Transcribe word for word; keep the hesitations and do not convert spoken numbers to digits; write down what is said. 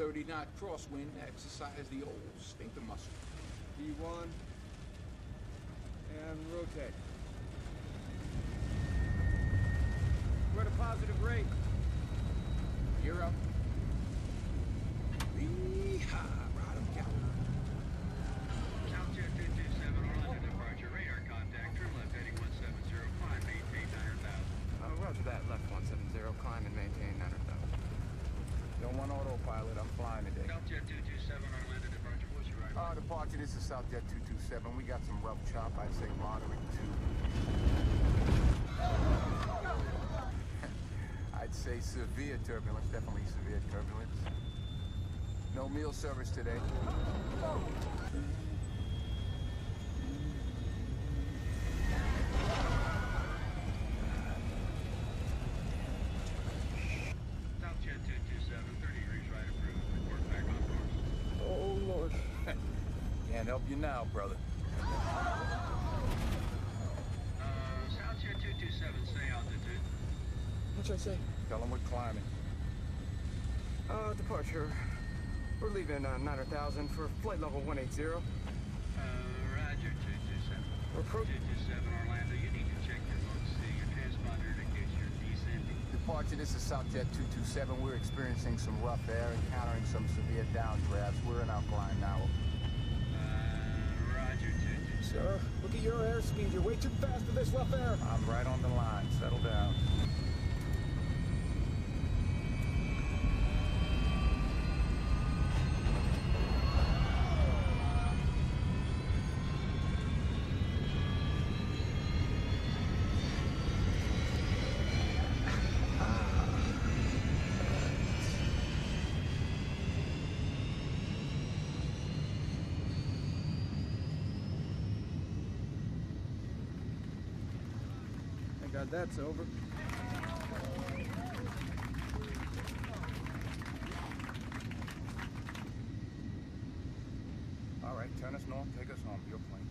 thirty knot crosswind to exercise the old sphincter muscle. D one. And rotate. We're at a positive rate. You're up. Yee-haw, ride 'em, Captain. Southjet two two seven, Orlando departure, radar contact, trim left heading one seven zero, climb, maintain nine hundred thousand. Uh, roger that, left one seven zero, climb and maintain nine hundred thousand. Don't want autopilot, I'm flying today. Southjet two two seven, Orlando departure, what's your right? Uh, departure, this is Southjet two two seven. We got some rough chop, I'd say moderate two. I'd say severe turbulence, definitely severe turbulence. No meal service today. Southjet two two seven, thirty degrees right approved, report back on course. Oh, Lord. Can't help you now, brother. Uh, Southjet two two seven, say altitude. What should I say? Tell them we're climbing. Uh, departure. We're leaving uh, nine hundred thousand for flight level one eighty. Uh, roger, two two seven. We're pro- two two seven, Orlando, you need to check your look, see your transponder indicates you're descending. Departure, this is Southjet two two seven. We're experiencing some rough air, encountering some severe downdrafts. We're in alkaline now. Uh, roger, two two seven. Sir, look at your airspeed. You're way too fast for this rough air. I'm right on the line. Settle down. Thank God that's over. All right, turn us north, take us home. Your plane.